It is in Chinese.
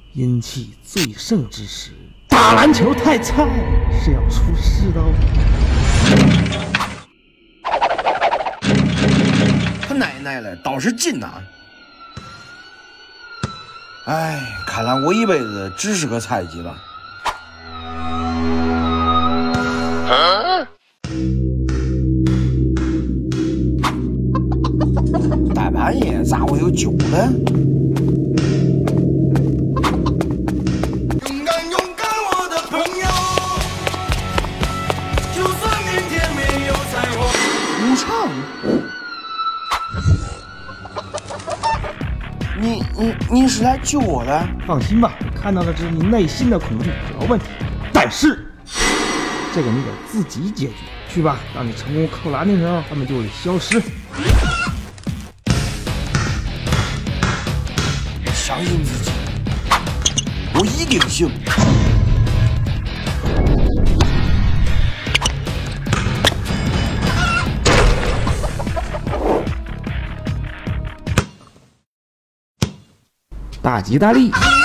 阴气最盛之时，打篮球太菜是要出事的哦。 他奶奶了，倒是劲呐！哎，看来我一辈子只是个菜鸡了。大半夜咋会有酒呢？勇敢，我的朋友，就算明天没有彩虹。无常，你是来救我的？ 放心吧，我看到的只是你内心的恐惧和问题，但是这个你得自己解决。去吧，当你成功扣篮的时候，他们就会消失。 相信自己，我一定行。 大吉大利！